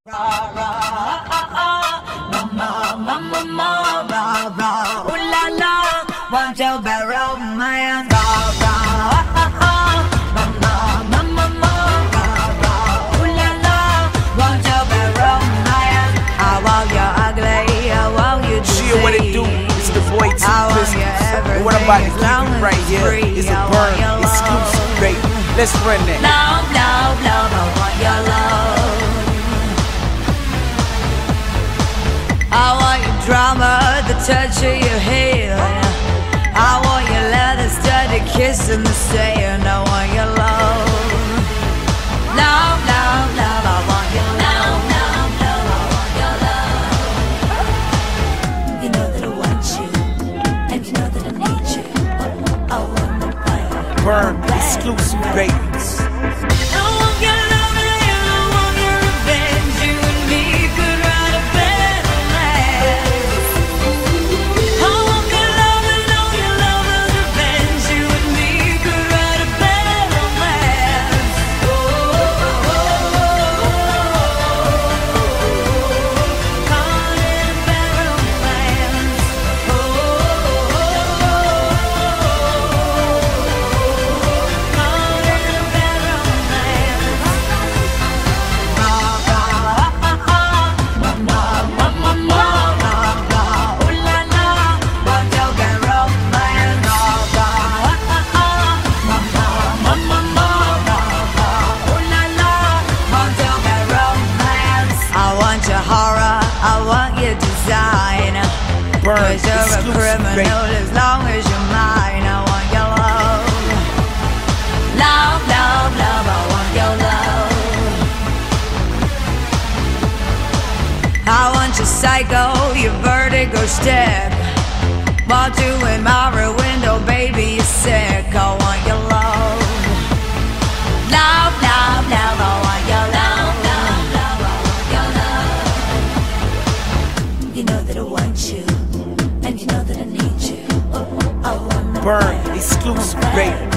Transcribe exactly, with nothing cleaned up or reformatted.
Ra ra ah ah, mama mama mama ra ra, ooh la la, want your bad romance. Ra ra ah ah, mama mama mama ra ra, ooh la la, want your bad romance. I want you ugly, I want you to see. Shit, what it do? It's the boy T Business. And what I'm about to give you right here is a burn exclusive, baby. Let's run that. Love, love, love, I want your love. I want your drama, the touch of your hair. I want your leather studded kiss in the sand. I want your love. Love, love, love, I want your love. Love, love, I want your love. You know that I want you, and you know that I need you. I want the fire. Burn exclusive, babies. Cause you're a criminal baby. As long as you're mine, I want your love. Love, love, love, I want your love. I want your psycho, your vertigo step. While doing my rear window, baby, you're sick. I want your love. Love, love, love, I want your love. Love, love, I want your love. You know that I want you, and you know that I need you. Oh, I want burn exclusive, baby.